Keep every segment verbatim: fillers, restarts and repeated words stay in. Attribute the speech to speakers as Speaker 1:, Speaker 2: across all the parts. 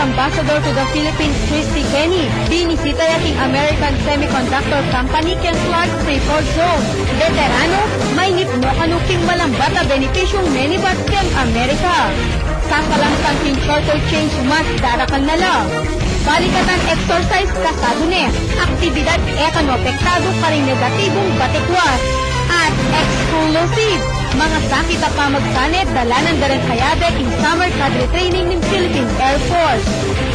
Speaker 1: Ambassador to the Philippines, Christy Kenny, binisita yaking American Semiconductor Company ken Clark Freeport Zone. Veterano, may nipno kanuking malambata benepisyong menibat ken Amerika. Sakalamsan king shorter change mas darakan na lang. Balikatan exercise kasado ne, aktibidad ekano pektado karing negatibong batikwas. At exclusive, mga sakit at pamagsanit dalanan da rin kayabe in summer cadre training ng Philippine Air Force.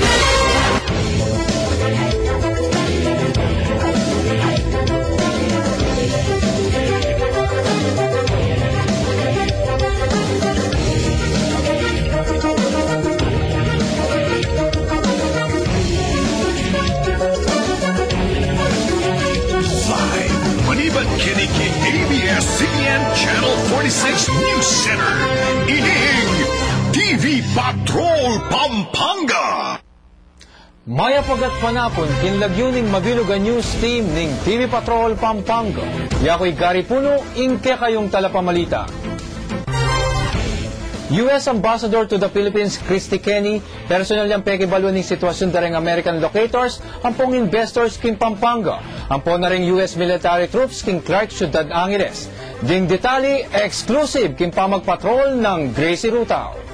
Speaker 2: Kinikin A B S C B N Channel forty-six News Center. Ining T V Patrol Pampanga.
Speaker 3: Maya pagat panapon kinlagyuning mabiluga news team ning T V Patrol Pampanga. Yakoy Gary Puno, inke kayong talapamalita. U S Ambassador to the Philippines, Christy Kenny, personal yang pekibalon ng sitwasyon dareng American locators, ampong investors king Pampanga, ampong na ring U S military troops king Clark, Ciudad Angeles. Ding detali, exclusive king pamagpatrol ng Gracie Rutao.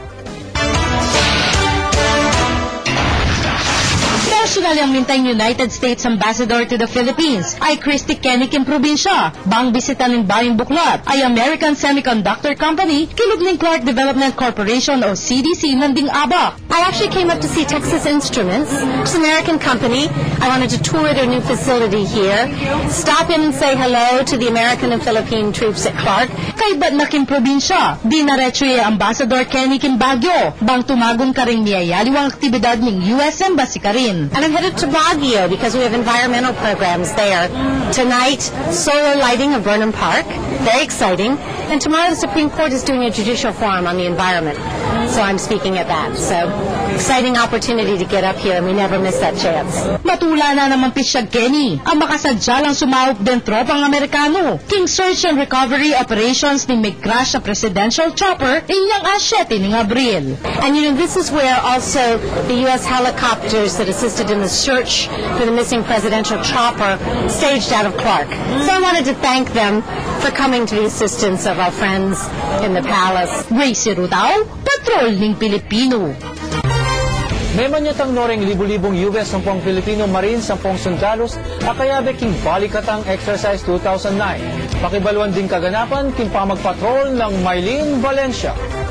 Speaker 1: Personal yang mintang United States Ambassador to the Philippines ay Christy Kenny kin probinsya. Bang bisita ng Bayang Buklat ay American Semiconductor Company, kilog ng Clark Development Corporation o C D C nanding abak.
Speaker 4: I actually came up to see Texas Instruments. It's an American company. I wanted to tour their new facility here, stop in and say hello to the American and Philippine troops at Clark.
Speaker 1: Kay ba't na kin probinsya, di naretso yung Ambassador Kenny kin Baguio, bang tumagon ka rin niyayaliwang aktibidad ng U S Embassy ka rin.
Speaker 4: And I'm headed to Baguio because we have environmental programs there. Tonight, solar lighting of Burnham Park. Very exciting. And tomorrow the Supreme Court is doing a judicial forum on the environment. So I'm speaking at that. So, exciting opportunity to get up here and we never miss that chance.
Speaker 1: Matula na naman pisyag Kenny, ang makasadya lang sumawag din tropang Amerikano. King Search and Recovery Operations ni may crash sa presidential chopper inyang asyete ng Abril.
Speaker 4: And you know, this is where also the U S helicopters that assisted in the search for the missing presidential chopper staged out of Clark. So I wanted to thank them for coming to the assistance of our friends in the palace.
Speaker 1: Gracie Rutao, Patrol ng Pilipino.
Speaker 3: May manyatang noreng libu-libong U S sampung Filipino Marines, sampung sundalos, akayabe king Balikatang Exercise two thousand nine. Pakibaluan din kaganapan king pamagpatrol ng Mylene Valencia.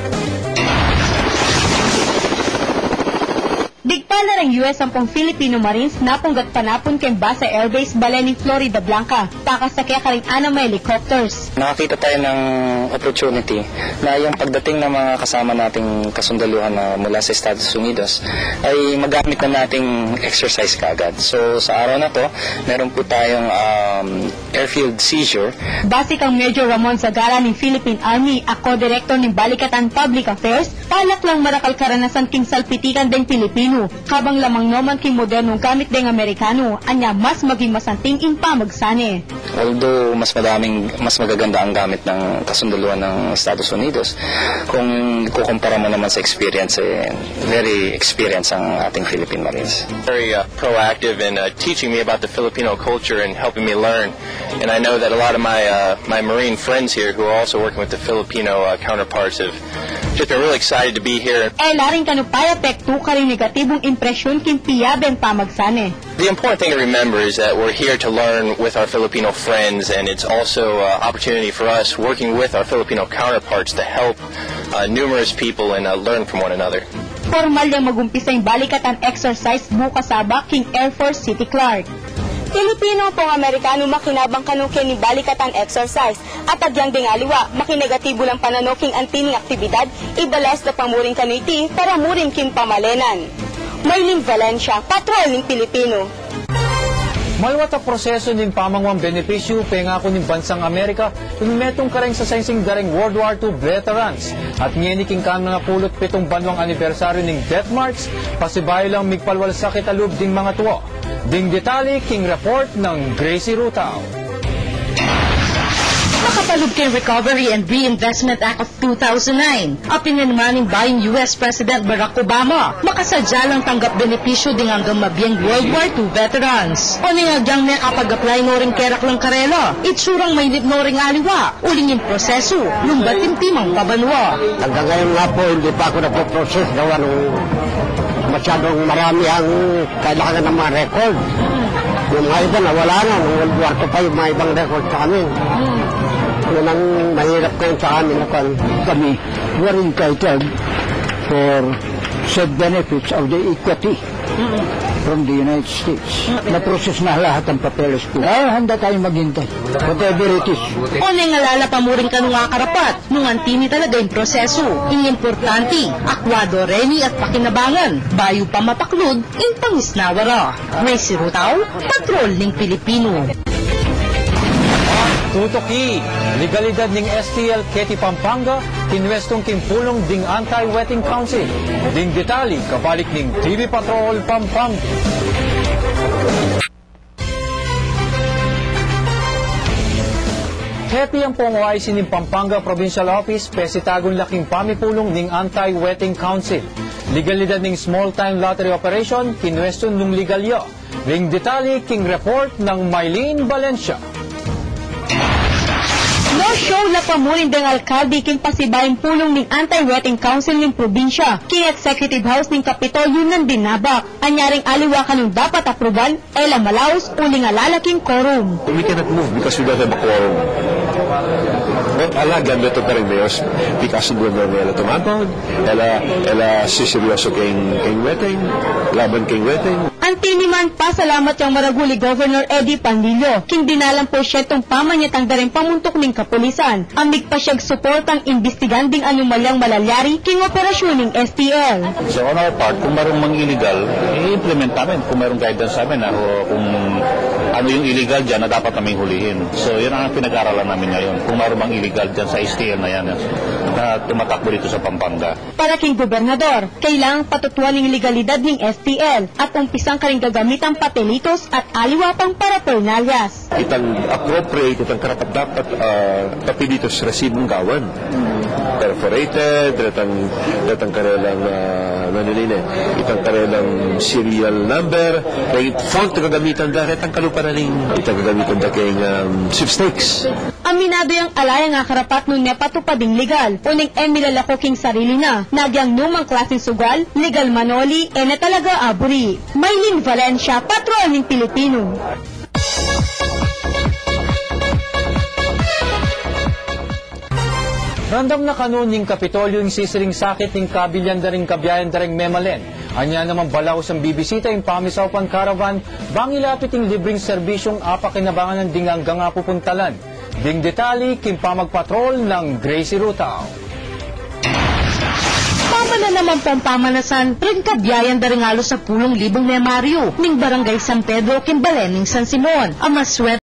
Speaker 1: Digpa na ng U S sampung Filipino Marines napunggat panapon kay Basa Air Base Balening, Florida Blanca. Pakasakya ka rin ana may helicopters.
Speaker 5: Nakakita tayo ng opportunity na yung pagdating ng mga kasama nating kasundaluhan na mula sa Estados Unidos ay magamit na nating exercise kaagad. So sa araw na to, meron po tayong um, airfield seizure.
Speaker 1: Base kang Major Ramon Zagara ng Philippine Army, ako direktor ng Balikatan Public Affairs, palak lang marakal karanasan king salpitikan deng Pilipino. Habang lamang noman king modernong gamit deng Amerikano, anya mas maging masanting in pamagsane.
Speaker 5: Although mas madaming, mas magaganda ang gamit ng kasundaluhan ng Estados Unidos, kung kukumpara mo naman sa experience, eh, very experienced ang ating Philippine Marines.
Speaker 6: Very uh, proactive in uh, teaching me about the Filipino culture and helping me learn. And I know that a lot of my uh, my Marine friends here who are also working with the Filipino uh, counterparts have just been really excited to be here.
Speaker 1: Eh, laring kanupaya pektu ka rin negatibong impresyon king piyaben pamagsane.
Speaker 6: The important thing to remember is that we're here to learn with our Filipino friends, and it's also an opportunity for us working with our Filipino counterparts to help uh, numerous people and uh, learn from one another.
Speaker 1: Formal yung magumpisa yung Balikatan Exercise bukas sa King Air Force City, Clark. Pilipino pong Amerikano makinabang kanukin ni Balikatan Exercise at agyang dingaliwa makinegatibo lang pananoking antining aktibidad ibalas na pamuring kaniti para muring king pamalenan. Mylene Valencia, Patrol ng Pilipino.
Speaker 3: Malwat ang proseso ng pamangwang benepisyo pengako ng bansang Amerika kung metong kareng sa sensing daring World War Two veterans at ngeniking kam nga pulot pitong banwang anibersaryo ng death marks pasibayo lang migpalwal sakit alub ding mga tuwa. Ding detali king report ng Gracie Rutao.
Speaker 4: Makapalud kay Recovery and Reinvestment Act of two thousand nine. Apin naman ng bayan U S President Barack Obama, makasadya lang tanggap benepisyo ding hanggang mabiyang World War Two veterans. O ningagyang may kapag-apply no ring kerak lang karela, itsurang may nip no ring aliwa, uling yung proseso, lumbating timang pabanwa.
Speaker 7: Hanggang ngayon nga po, hindi pa ako napoprocess gawa nung masyadong marami ang kailangan ng mga record. Yung mga iba nawala na, nung World War Two pa yung mga ibang record sa amin. Yun ang mahirap ngayon sa amin.
Speaker 8: Kami were entitled for said benefits of the equity from the United States. Na-process na lahat ang papeles ko. Ay, handa tayong maghintay. Whatever it is.
Speaker 4: O nengalala pa mo rin ka nung karapat, nung antini talaga yung proseso. Yung importante, akwado, reni at pakinabangan. Bayo pa mapaklod, yung pangisnawara. Gracie Rutaw, Patrol ng Pilipino.
Speaker 3: Tutoki, legalidad ng S T L Keti Pampanga, kinwestong kimpulong ding Anti-Wetting Council. Ding detali, kabalik ng T V Patrol Pampanga. Happy ang pong O I C ng Pampanga Provincial Office, pesitagon laking pamipulong ng Anti-Wetting Council. Legalidad ng small-time lottery operation, kinwestong nung legalyo. Ding detali, king report ng Mylene Valencia.
Speaker 1: No show na pamunin ng alkalde king pasibayang pulong ng Anti-Wetting Council ng probinsya. King Executive House ng Kapitolyo ng dinabak. Anyaring aliwakan ng dapat aproban, ela malaos uling alalaking quorum.
Speaker 9: We cannot move because we don't have a quorum. But ala gambeto pa rin mayos because ng gobernador ela tumatawag, ela, ela siseryoso king, king Wetting, laban king Wetting.
Speaker 1: Antiniman pasalamat yung maraguli Governor Eddie Pandillo, king dinalang po siya itong pamanyatang daring pamuntok ng kapulisan. Amig pa siyang suportang imbestigan ding anomalyang malalyari king operasyon ng S T L.
Speaker 10: So on our part, kung mayroong mga illegal, i-implement namin. Kung mayroong guidance namin na kung ano yung illegal dyan na dapat namin hulihin. So yun ang pinag-aralan namin ngayon. Kung mayroong mga illegal dyan sa S T L na yan na tumatakbo dito sa Pampanga.
Speaker 1: Para king gobernador, kailangang patutuan ng legalidad ng S T L at umpisang karing gagamitan papelitos at aliwa pang parapernalyas.
Speaker 9: Itang appropriate, itang karapat-dapat uh, papelitos resibong gawan. Perforated, itang, itang karelang uh, nanilin, itang karelang serial number, kaya font na gagamitan dahil itang kaluparaling, itang gagamitan da kayong um, sweepstakes.
Speaker 1: Aminado yung alaya nga karapat nung nepatupading legal, uning emilalako king sarili na, nagyang numang klaseng sugal, legal manoli, e na talaga aburi. Mylene Valencia, Patrol ng Pilipino.
Speaker 3: Randam na kanon ng Kapitolyo yung sisiring sakit ng kabilyan daring kabiyayan daring memalen. Anya naman balaw sa bibisita yung pamisaupan caravan, bangilapit yung libreng serbisyong apakinabangan ng dinganggang pupuntalan. Ding detali, kimpamagpatrol ng Gracie Rutaw.
Speaker 4: Pamana naman pong pamanasan, rin kabiyayan daring halos sa pulong libong memaryo, ning barangay San Pedro, Kimbalen, ning San Simon. Ang maswerte